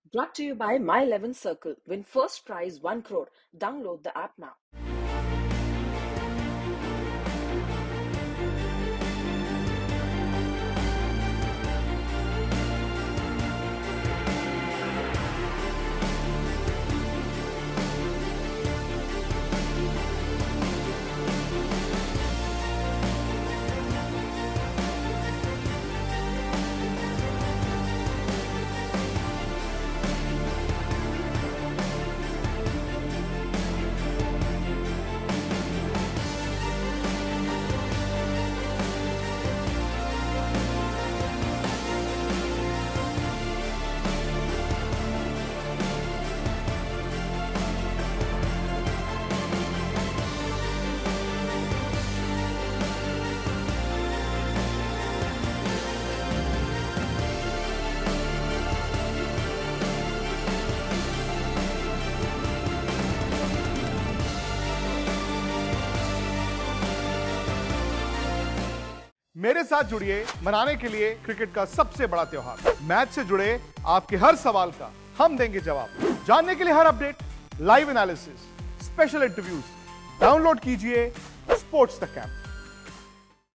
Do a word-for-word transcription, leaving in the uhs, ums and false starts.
Brought to you by My eleven Circle. Win first prize one crore. Download the app now. मेरे साथ जुड़िए मनाने के लिए क्रिकेट का सबसे बड़ा त्योहार। मैच से जुड़े आपके हर सवाल का हम देंगे जवाब। जानने के लिए हर update, live analysis, special interviews, download कीजिए स्पोर्ट्स तक ऐप।